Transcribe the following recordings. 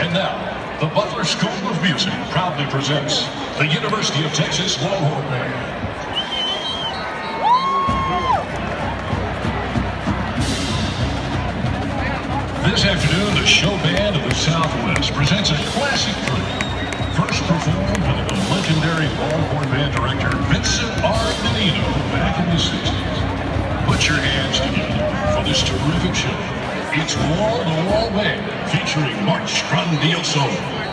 And now, the Butler School of Music proudly presents the University of Texas Longhorn Band. This afternoon, the show band of the Southwest presents a classic group, first performed by the legendary Longhorn band director Vincent R. Menino back in the 60s. Put your hands together for this terrific show. It's wall-to-wall band featuring March Grandioso.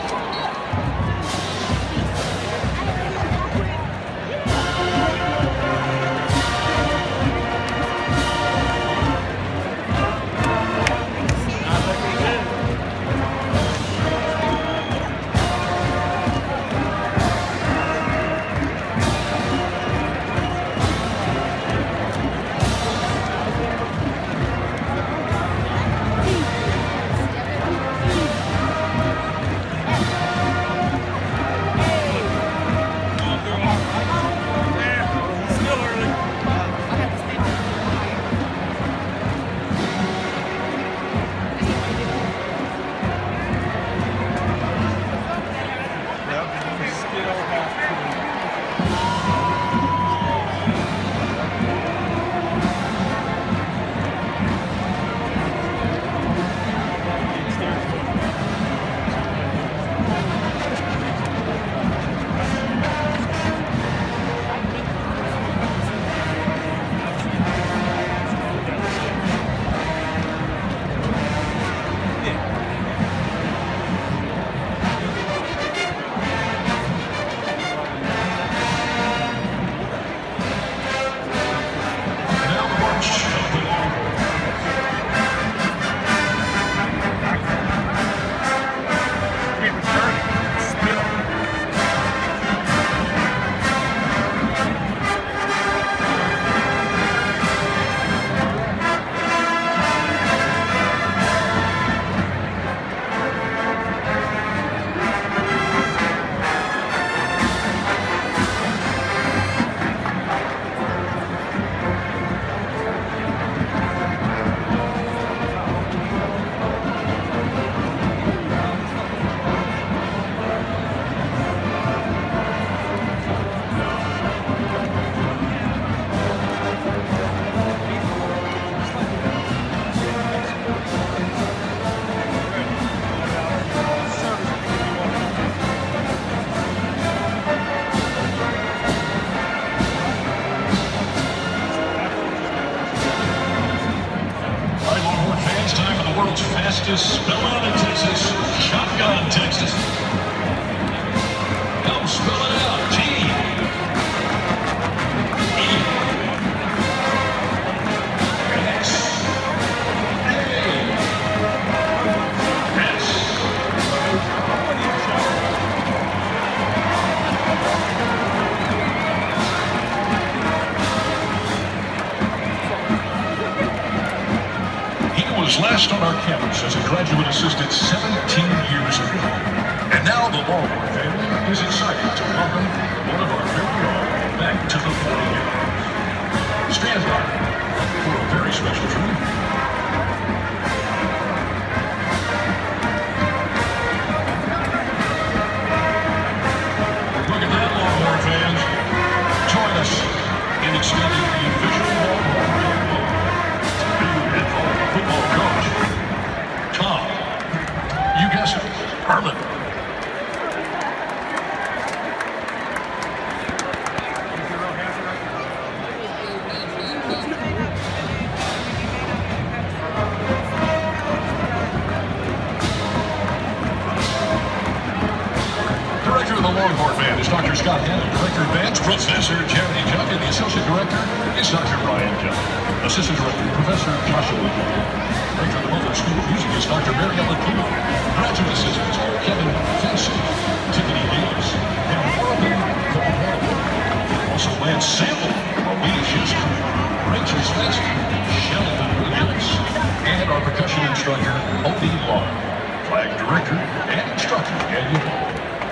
Fastest spell out in Texas, shotgun Texas. Help spell it out, T. E. S. A. S. Was last on our campus as a graduate assistant 17 years ago. And now the Longhorn family is excited to welcome one of our very own back to the 40 years. Stand by for a very special treat. Look at that, Longhorn fans. Join us in extending the official Longhorn band football coach, Tom, you guessed it, Herman. Director of the Longhorn Band is Dr. Scott Hannon. Director of Bands, Professor Jeremy Juck, and the Associate Director is Dr. Ryan Juck. Assistant Director, Professor Joshua Juck. Director of the Butler School of Music is Dr. Mary Ellen Poole. Graduate assistants are Kevin Fency, Tiffany Davis, and Robin Cole. Also Lance Sample, Louise Houston, Rachel Spencer, Sheldon Williams, and our percussion instructor, Odie Long. Flag Director and instructor, Daniel.